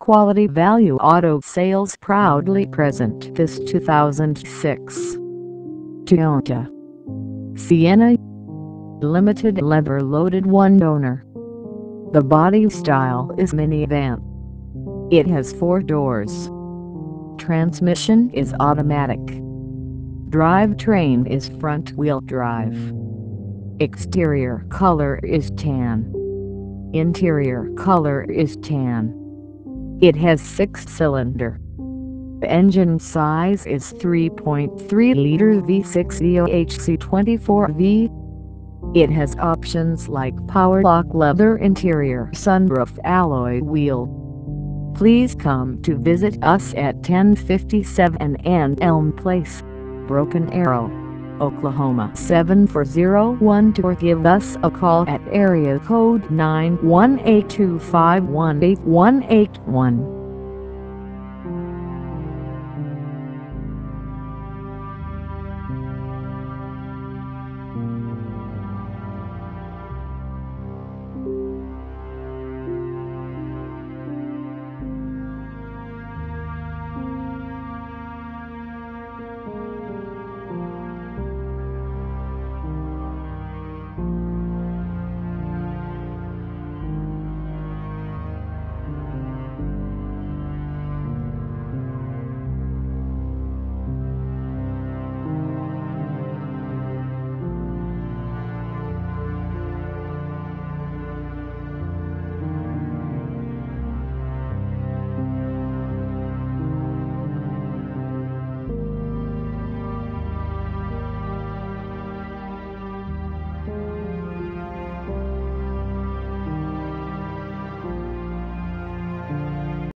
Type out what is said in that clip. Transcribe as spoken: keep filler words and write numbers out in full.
quality value auto sales proudly present this two thousand six Toyota Sienna Limited leather loaded one owner. The body style is minivan. It has four doors. Transmission is automatic. Drivetrain is front-wheel drive. Exterior color is tan. Interior color is tan. It has six-cylinder. Engine size is three point three liter V six E O H C twenty-four V. It has options like power lock, leather interior, sunroof, alloy wheel. Please come to visit us at ten fifty-seven and Elm Place, Broken Arrow, Oklahoma seven four zero one two or give us a call at area code nine one eight two five one eight one eight one.